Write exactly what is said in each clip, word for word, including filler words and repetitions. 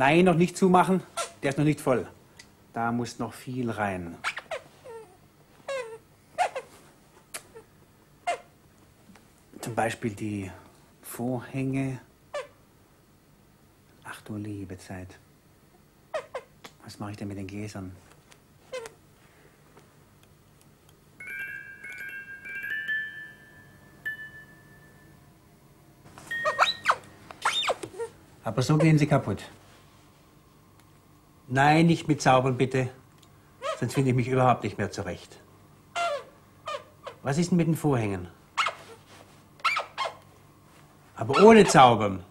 Nein, noch nicht zumachen. Der ist noch nicht voll. Da muss noch viel rein. Zum Beispiel die Vorhänge. Ach du liebe Zeit. Was mache ich denn mit den Gläsern? Aber so gehen sie kaputt. Nein, nicht mit Zaubern, bitte. Sonst finde ich mich überhaupt nicht mehr zurecht. Was ist denn mit den Vorhängen? Aber ohne Zaubern.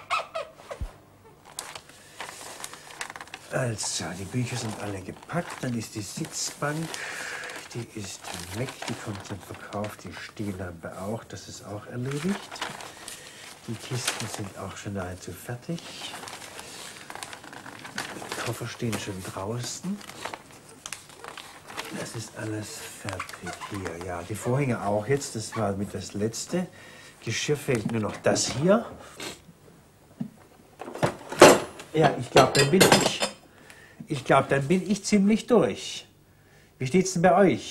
Also, die Bücher sind alle gepackt. Dann ist die Sitzbank, die ist weg, die kommt zum Verkauf. Die Stehlampe auch, das ist auch erledigt. Die Kisten sind auch schon nahezu fertig. Die Koffer stehen schon draußen. Das ist alles fertig hier. Ja, die Vorhänge auch jetzt. Das war mit das letzte. Geschirr fehlt nur noch das hier. Ja, ich glaube, dann bin ich. Ich glaube, dann bin ich ziemlich durch. Wie steht's denn bei euch?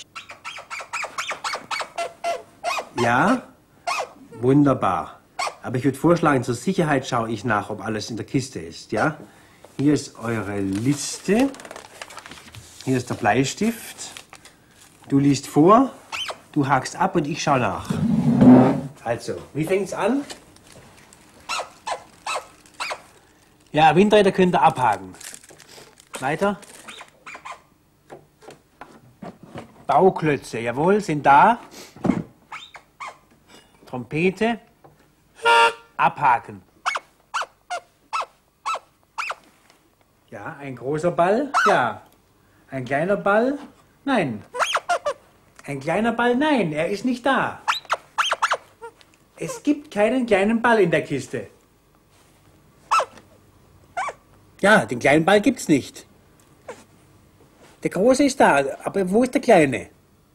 Ja? Wunderbar. Aber ich würde vorschlagen, zur Sicherheit schaue ich nach, ob alles in der Kiste ist, ja? Hier ist eure Liste. Hier ist der Bleistift. Du liest vor, du hakst ab und ich schaue nach. Also, wie fängt's an? Ja, Windräder könnt ihr abhaken. Weiter. Bauklötze, jawohl, sind da. Trompete. Abhaken. Ja, ein großer Ball. Ja. Ein kleiner Ball. Nein. Ein kleiner Ball. Nein, er ist nicht da. Es gibt keinen kleinen Ball in der Kiste. Ja, den kleinen Ball gibt's nicht. Der große ist da, aber wo ist der kleine?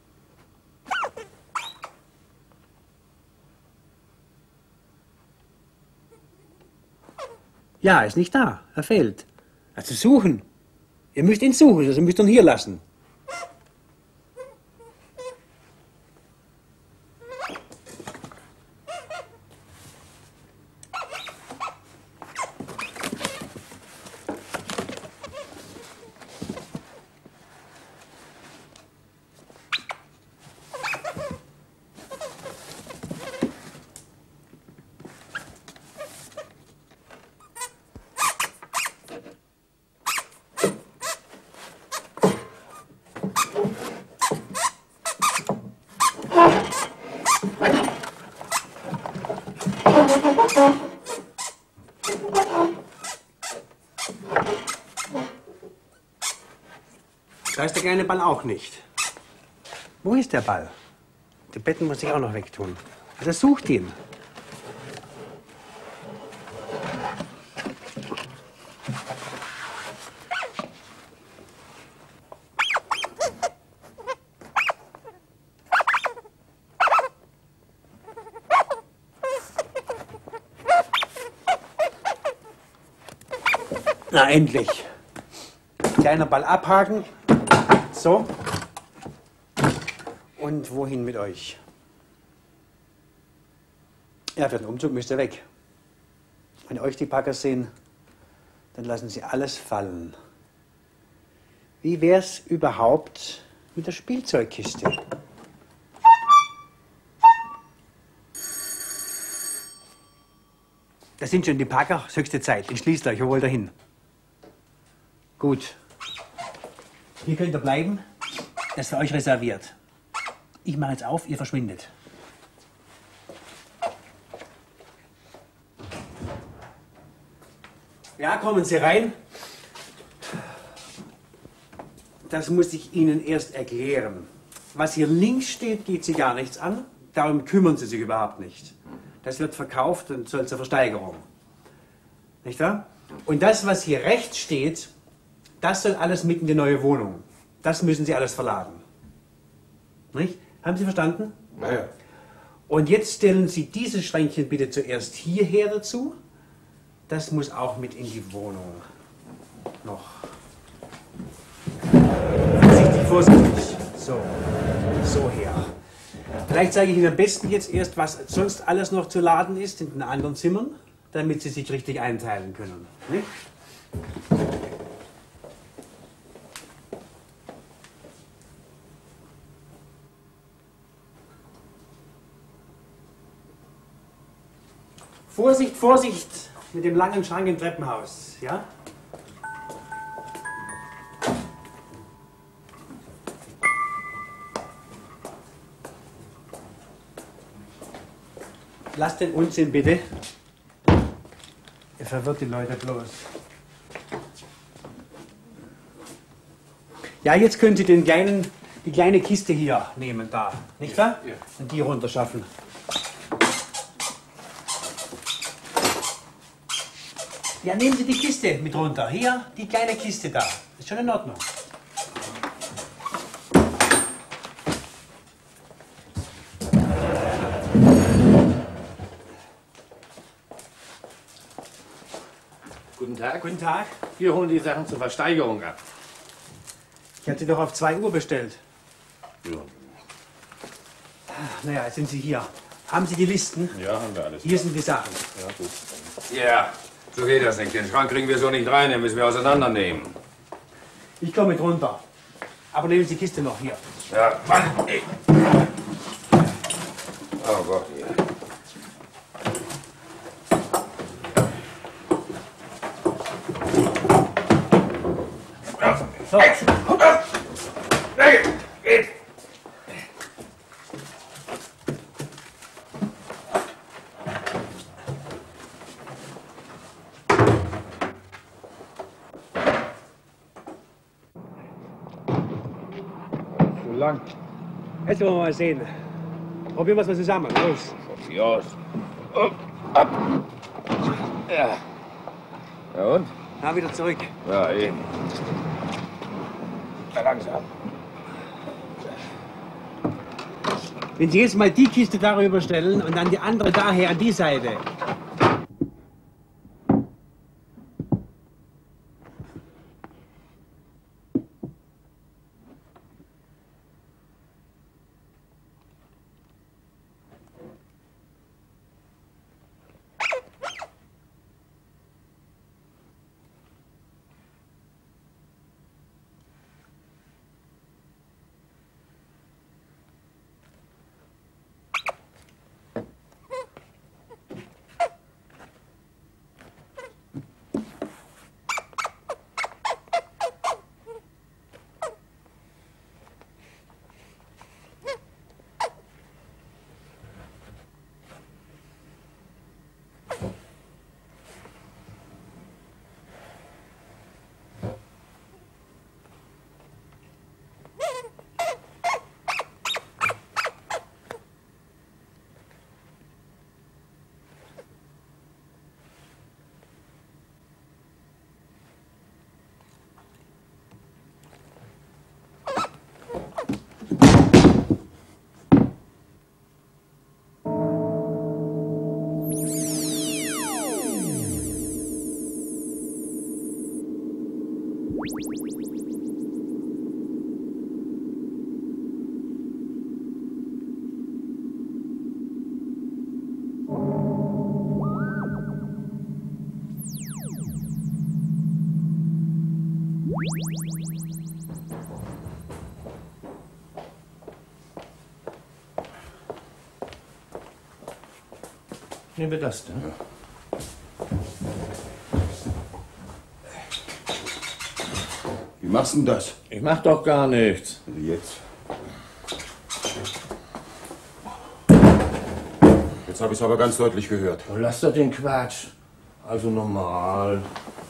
Ja, ist nicht da. Er fehlt. Also suchen. Ihr müsst ihn suchen, also müsst ihr ihn hier lassen. Da ist der kleine Ball auch nicht. Wo ist der Ball? Die Betten muss ich auch noch wegtun. Also sucht ihn. Na, endlich. Kleiner Ball abhaken. So. Und wohin mit euch? Ja, für den Umzug müsst ihr weg. Wenn euch die Packer sehen, dann lassen sie alles fallen. Wie wär's überhaupt mit der Spielzeugkiste? Da sind schon die Packer, höchste Zeit. Entschließt euch, wo wollt ihr hin? Gut. Hier könnt ihr bleiben. Das ist für euch reserviert. Ich mache jetzt auf, ihr verschwindet. Ja, kommen Sie rein. Das muss ich Ihnen erst erklären. Was hier links steht, geht Sie gar nichts an. Darum kümmern Sie sich überhaupt nicht. Das wird verkauft und soll zur Versteigerung. Nicht wahr? Und das, was hier rechts steht, das soll alles mit in die neue Wohnung. Das müssen Sie alles verladen. Nicht? Haben Sie verstanden? Ja, ja. Und jetzt stellen Sie dieses Schränkchen bitte zuerst hierher dazu. Das muss auch mit in die Wohnung. noch. Vorsichtig, vorsichtig. So, so her. Vielleicht zeige ich Ihnen am besten jetzt erst, was sonst alles noch zu laden ist in den anderen Zimmern, damit Sie sich richtig einteilen können. Nicht? Vorsicht, Vorsicht mit dem langen Schrank im Treppenhaus, ja? Lass den Unsinn bitte. Er verwirrt die Leute bloß. Ja, jetzt können Sie den kleinen, die kleine Kiste hier nehmen, da, nicht wahr? Ja. Und die runterschaffen. Ja, nehmen Sie die Kiste mit runter. Hier, die kleine Kiste da. Ist schon in Ordnung. Guten Tag. Guten Tag. Wir holen die Sachen zur Versteigerung ab. Ich hatte Sie doch auf zwei Uhr bestellt. Ja. Naja, jetzt sind Sie hier. Haben Sie die Listen? Ja, haben wir alles. Hier sind die Sachen. Ja, gut. Ja, so geht das nicht. Den Schrank kriegen wir so nicht rein, den müssen wir auseinandernehmen. Ich komme mit runter. Aber nehmen Sie die Kiste noch hier. Ja, Mann, ey. Oh Gott, ja. So. Weg! Geht! So lang. Jetzt wollen wir mal sehen. Probieren wir es mal zusammen. Los. Von hier aus. Oh, ab. Ja. Ja und? Na, wieder zurück. Ja, eben. Ja, langsam. Wenn Sie jetzt mal die Kiste darüber stellen und dann die andere daher an die Seite. Nehmen wir das denn? Ja. Wie machst du denn das? Ich mach doch gar nichts. Also jetzt. Jetzt habe ich es aber ganz deutlich gehört. Oh, lass doch den Quatsch. Also normal.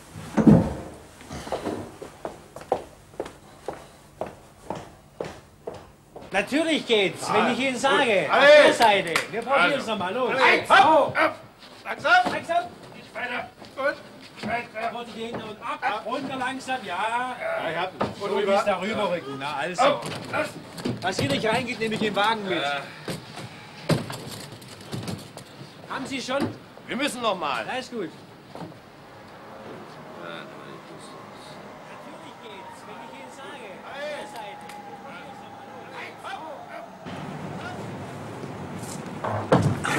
Natürlich geht's, ah, wenn ich Ihnen sage. Auf der Seite. Wir probieren es nochmal. Los. Hey, Hopp, hopp, hopp. Langsam. Langsam. Nicht weiter. Gut. Weiter. Vorsichtig und ab, ab, runter langsam, ja. Ja, ich hab ihn. Und so rüber. Ist da rüber rücken. Na also. Oh, das. Was hier nicht reingeht, nehme ich den Wagen mit. Ja. Haben Sie schon? Wir müssen noch mal. Alles gut.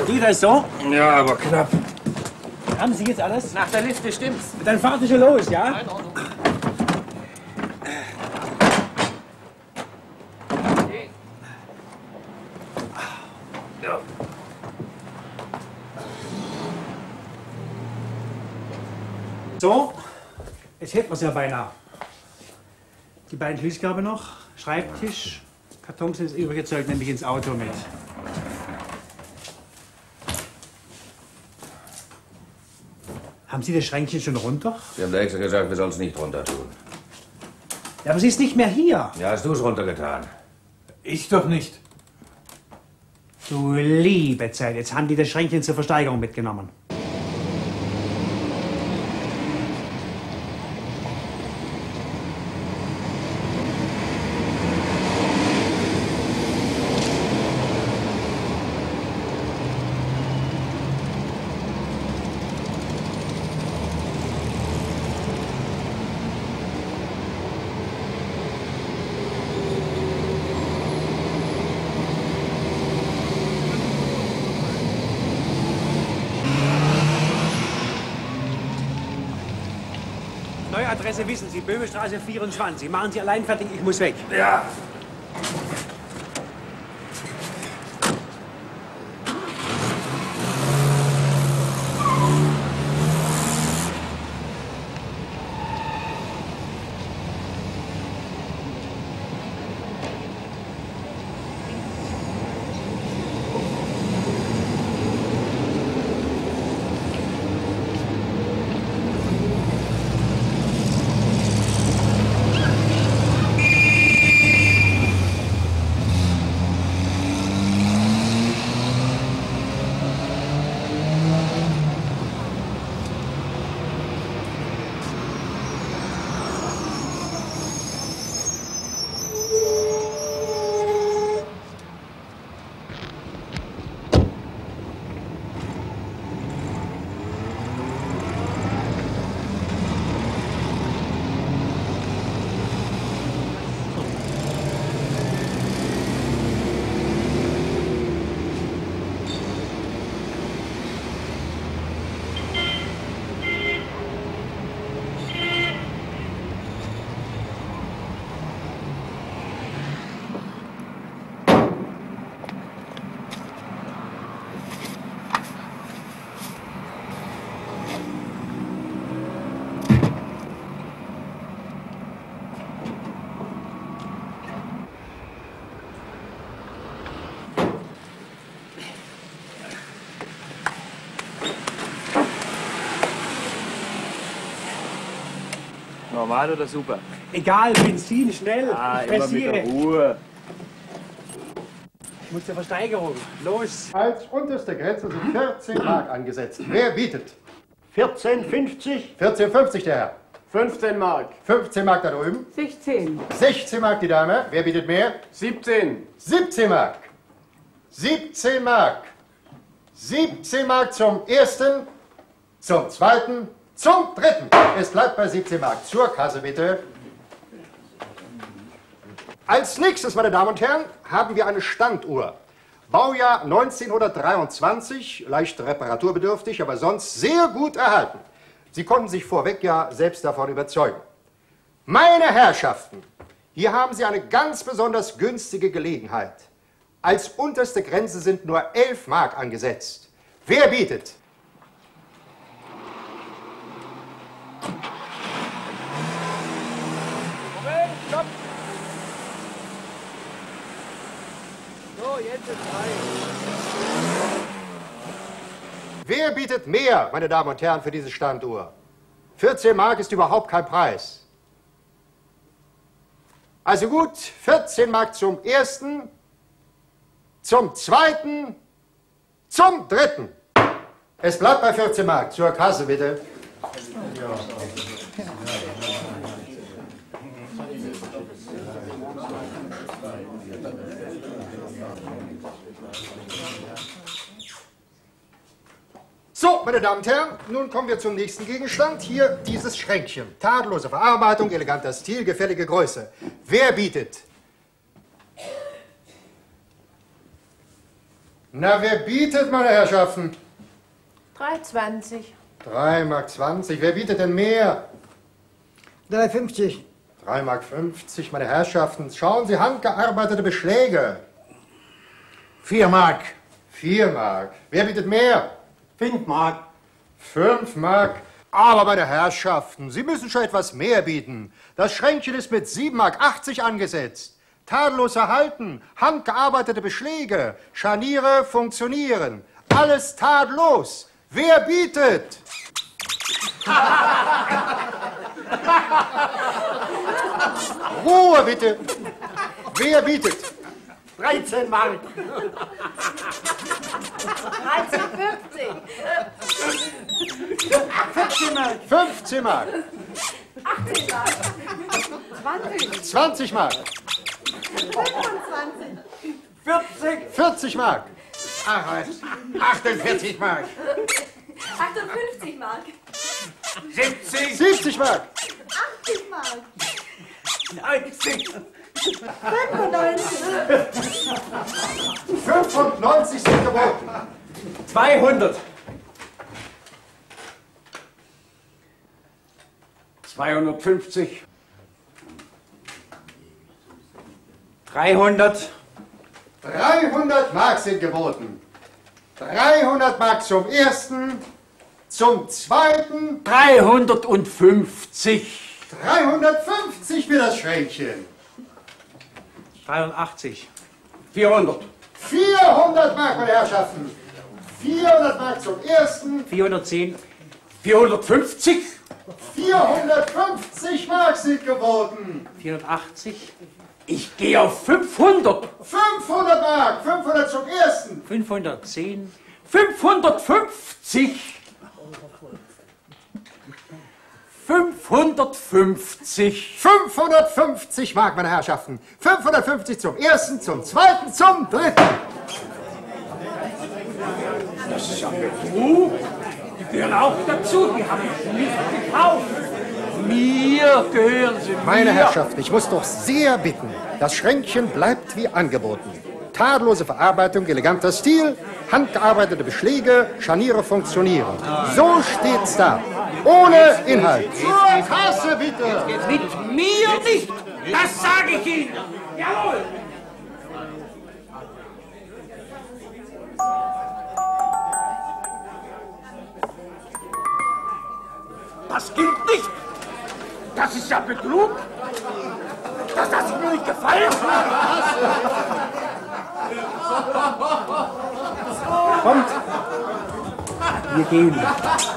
Geht das so? Ja, aber knapp. Haben Sie jetzt alles? Nach der Liste stimmt's. Dann fahren Sie schon los, ja? In Ordnung. Ja. So, jetzt hätten wir es ja beinahe. Die beiden Schließkörbe noch, Schreibtisch, Kartons sind das übrige Zeug nämlich ins Auto mit. Haben Sie das Schränkchen schon runter? Sie haben da extra gesagt, wir sollen es nicht runter tun. Ja, aber sie ist nicht mehr hier. Ja, hast du es runtergetan? Ich doch nicht. Du liebe Zeit, jetzt haben die das Schränkchen zur Versteigerung mitgenommen. Neue Adresse wissen Sie, Böhmestraße vierundzwanzig. Machen Sie allein fertig, ich muss weg. Ja. Normal oder super? Egal, Benzin, schnell. Ah, ich immer mit der pressiere. Ruhe. Ich muss zur Versteigerung. Los. Als unterste Grenze sind vierzehn Mark angesetzt. Wer bietet? vierzehn fünfzig. vierzehn fünfzig der Herr. fünfzehn Mark. fünfzehn Mark da drüben. sechzehn. sechzehn Mark die Dame. Wer bietet mehr? siebzehn. siebzehn Mark. siebzehn Mark. siebzehn Mark zum ersten, zum zweiten, zum dritten. Es bleibt bei siebzehn Mark. Zur Kasse bitte. Als nächstes, meine Damen und Herren, haben wir eine Standuhr. Baujahr neunzehnhundertdreiundzwanzig, leicht reparaturbedürftig, aber sonst sehr gut erhalten. Sie konnten sich vorweg ja selbst davon überzeugen. Meine Herrschaften, hier haben Sie eine ganz besonders günstige Gelegenheit. Als unterste Grenze sind nur elf Mark angesetzt. Wer bietet? Moment, stopp! So, jetzt ist frei. Wer bietet mehr, meine Damen und Herren, für diese Standuhr? vierzehn Mark ist überhaupt kein Preis. Also gut, vierzehn Mark zum ersten, zum zweiten, zum dritten. Es bleibt bei vierzehn Mark. Zur Kasse bitte. So, meine Damen und Herren, nun kommen wir zum nächsten Gegenstand. Hier dieses Schränkchen. Tadellose Verarbeitung, eleganter Stil, gefällige Größe. Wer bietet? Na, wer bietet, meine Herrschaften? drei zwanzig. drei Mark zwanzig. Wer bietet denn mehr? drei fünfzig. drei Mark fünfzig, meine Herrschaften. Schauen Sie, handgearbeitete Beschläge. vier Mark. vier Mark. Wer bietet mehr? fünf Mark. fünf Mark. Aber, meine Herrschaften, Sie müssen schon etwas mehr bieten. Das Schränkchen ist mit sieben Mark achtzig angesetzt. Tadellos erhalten, handgearbeitete Beschläge, Scharniere funktionieren. Alles tadellos. Wer bietet? Ruhe, bitte. Wer bietet? dreizehn Mark. dreizehn fünfzig. fünfzehn Mark. fünfzehn Mark. achtzehn Mark. zwanzig. zwanzig Mark. fünfundzwanzig. vierzig. vierzig Mark. Ach was. achtundvierzig Mark. achtundfünfzig Mark. siebzig. siebzig Mark. achtzig Mark. neunzig. fünfundneunzig. fünfundneunzig sind geboten. zweihundert. zweihundertfünfzig. dreihundert. dreihundert Mark sind geboten. dreihundert Mark zum ersten, zum zweiten, dreihundertfünfzig. dreihundertfünfzig für das Schränkchen. dreiundachtzig. vierhundert. vierhundert Mark, meine Herrschaften. vierhundert Mark zum ersten, vierhundertzehn. vierhundertfünfzig. vierhundertfünfzig Mark sind geboten. vierhundertachtzig. Ich gehe auf fünfhundert. fünfhundert Mark, fünfhundert zum ersten. fünfhundertzehn. fünfhundertfünfzig. fünfhundertfünfzig. fünfhundertfünfzig Mark, meine Herrschaften. fünfhundertfünfzig zum ersten, zum zweiten, zum dritten. Das ist ja Betrug. Die gehören auch dazu. Die habe ich nicht gekauft. Mir gehören sie. Meine mir. Herrschaften, ich muss doch sehr bitten. Das Schränkchen bleibt wie angeboten. Tadellose Verarbeitung, eleganter Stil, handgearbeitete Beschläge, Scharniere funktionieren. So steht's da. Ohne Inhalt. Zur Kasse, bitte! Mit mir nicht. Das sage ich Ihnen. Jawohl. Das gilt nicht. Das ist ja Betrug. Das lasse ich mir nicht gefallen. Kommt. Wir gehen.